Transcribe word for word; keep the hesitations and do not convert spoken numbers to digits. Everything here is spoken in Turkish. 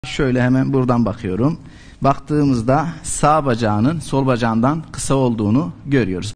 Şöyle hemen buradan bakıyorum. Baktığımızda sağ bacağının sol bacağından kısa olduğunu görüyoruz.